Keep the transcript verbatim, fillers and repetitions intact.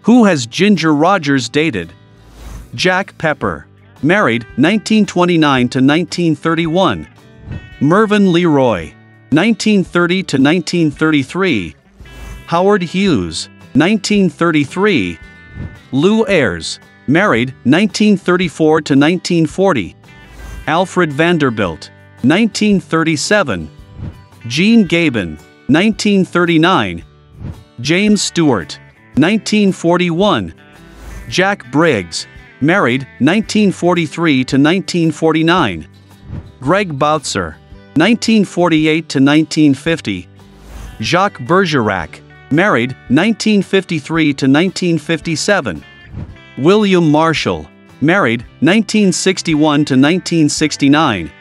Who has Ginger Rogers dated? Jack Pepper. Married, nineteen twenty-nine to nineteen thirty-one. Mervyn LeRoy. nineteen thirty to nineteen thirty-three. Howard Hughes. nineteen thirty-three. Lou Ayres. Married, nineteen thirty-four to nineteen forty. Alfred Vanderbilt. nineteen thirty-seven. Gene Gabin. nineteen thirty-nine. James Stewart. nineteen forty-one. Jack Briggs. Married, nineteen forty-three to nineteen forty-nine. Greg Bautzer. nineteen forty-eight to nineteen fifty. Jacques Bergerac. Married, nineteen fifty-three to nineteen fifty-seven. William Marshall. Married, nineteen sixty-one to nineteen sixty-nine.